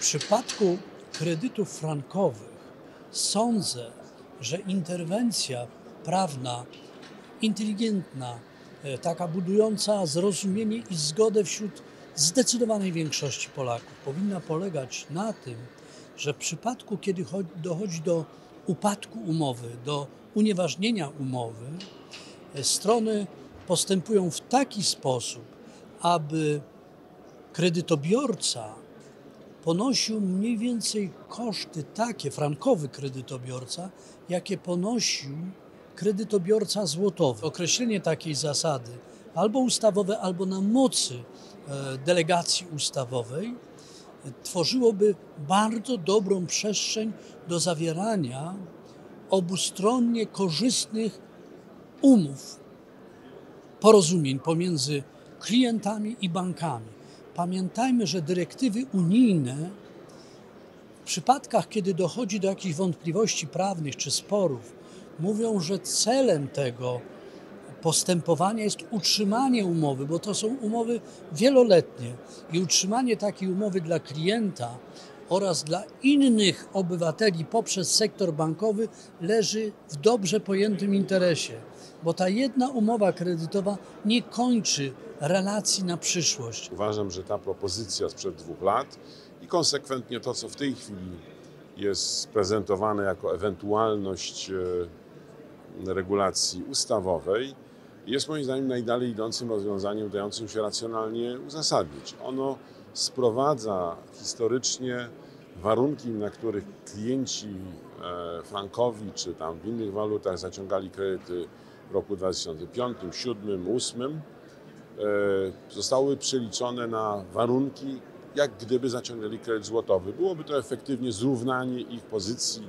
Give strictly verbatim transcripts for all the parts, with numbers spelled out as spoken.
przypadku kredytów frankowych sądzę, że interwencja prawna, inteligentna, e, taka budująca zrozumienie i zgodę wśród zdecydowanej większości Polaków powinna polegać na tym, że w przypadku, kiedy dochodzi do upadku umowy, do unieważnienia umowy, e, strony postępują w taki sposób, aby kredytobiorca ponosił mniej więcej koszty takie, frankowy kredytobiorca, jakie ponosił kredytobiorca złotowy. Określenie takiej zasady, albo ustawowe, albo na mocy e, delegacji ustawowej, e, tworzyłoby bardzo dobrą przestrzeń do zawierania obustronnie korzystnych umów, porozumień pomiędzy klientami i bankami. Pamiętajmy, że dyrektywy unijne w przypadkach, kiedy dochodzi do jakichś wątpliwości prawnych czy sporów, mówią, że celem tego postępowania jest utrzymanie umowy, bo to są umowy wieloletnie i utrzymanie takiej umowy dla klienta oraz dla innych obywateli poprzez sektor bankowy leży w dobrze pojętym interesie, bo ta jedna umowa kredytowa nie kończy relacji na przyszłość. Uważam, że ta propozycja sprzed dwóch lat i konsekwentnie to, co w tej chwili jest prezentowane jako ewentualność regulacji ustawowej, jest moim zdaniem najdalej idącym rozwiązaniem, dającym się racjonalnie uzasadnić. Ono sprowadza historycznie warunki, na których klienci frankowi czy tam w innych walutach zaciągali kredyty w roku dwa tysiące piątym, dwa tysiące siódmym, dwa tysiące ósmym, zostały przeliczone na warunki, jak gdyby zaciągnęli kredyt złotowy. Byłoby to efektywnie zrównanie ich pozycji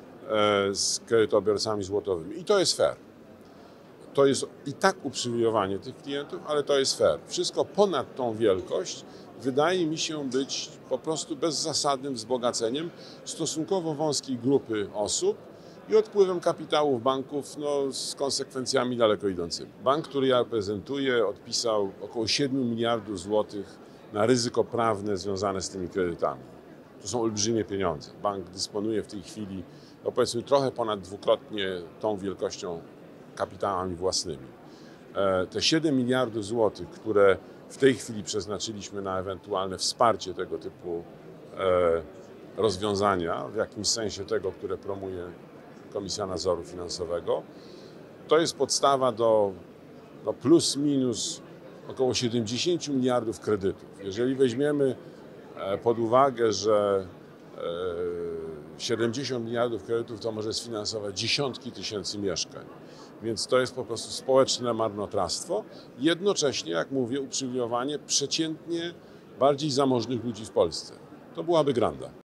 z kredytobiorcami złotowymi. I to jest fair. To jest i tak uprzywilejowanie tych klientów, ale to jest fair. Wszystko ponad tą wielkość wydaje mi się być po prostu bezzasadnym wzbogaceniem stosunkowo wąskiej grupy osób i odpływem kapitałów banków no, z konsekwencjami daleko idącymi. Bank, który ja reprezentuję, odpisał około siedmiu miliardów złotych na ryzyko prawne związane z tymi kredytami. To są olbrzymie pieniądze. Bank dysponuje w tej chwili, no powiedzmy, trochę ponad dwukrotnie tą wielkością kapitałami własnymi. Te siedem miliardów złotych, które w tej chwili przeznaczyliśmy na ewentualne wsparcie tego typu rozwiązania, w jakimś sensie tego, które promuje Komisja Nadzoru Finansowego, to jest podstawa do no plus minus około siedemdziesięciu miliardów kredytów. Jeżeli weźmiemy pod uwagę, że siedemdziesiąt miliardów kredytów to może sfinansować dziesiątki tysięcy mieszkań, więc to jest po prostu społeczne marnotrawstwo. Jednocześnie, jak mówię, uprzywilejowanie przeciętnie bardziej zamożnych ludzi w Polsce. To byłaby granda.